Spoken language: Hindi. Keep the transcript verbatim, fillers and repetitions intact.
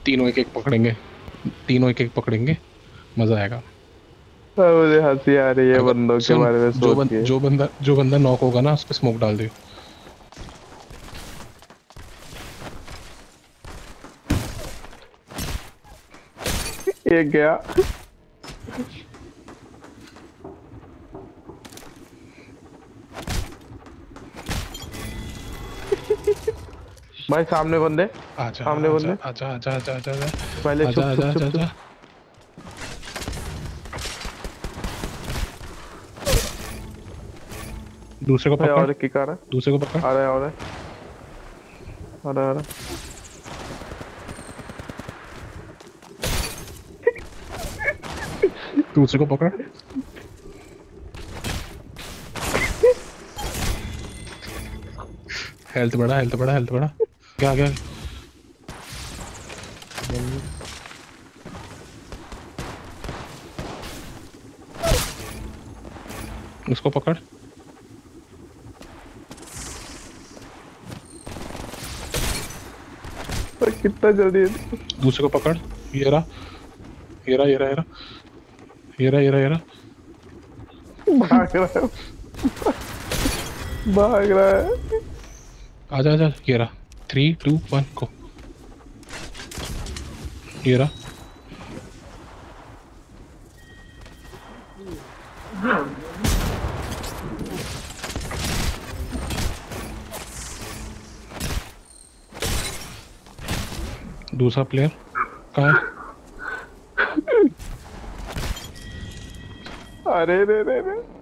तीनों एक एक पकड़ेंगे, तीनों एक एक पकड़ेंगे, मजा आएगा। हाँ, मुझे हंसी आ रही है अगर बंदों के सुन, बारे में जो सोच बन, के। जो बंदा जो बंदा नॉक होगा ना उस पे स्मोक डाल दे। एक गया। भाई सामने बंदे, आजा सामने आजा बंदे। आजा आजा आजा आजा आजा पहले आजा छुप छुप आजा छुप आजा छुप। आजा। दूसरे को भाई पकड़, और एक किक आ रहा दूसरे को पकड़। है, आ रहा है, आ रहा है, आ रहा है, आ रहा दूसरे को पकड़। हेल्थ बढ़ा, हेल्थ बढ़ा, हेल्थ बढ़ा। क्या क्या? उसको पकड़। है। कितना जल्दी है। दूसरे को पकड़। ये रहा, ये रहा, ये रहा, ये रहा, ये रहा, ये रहा, ये रहा। भाग रहा है, भाग रहा है। आजा आजा, ये रहा। थ्री टू वन को। ये रहा। दूसरा प्लेयर कहाँ है? अरे रे रे रे।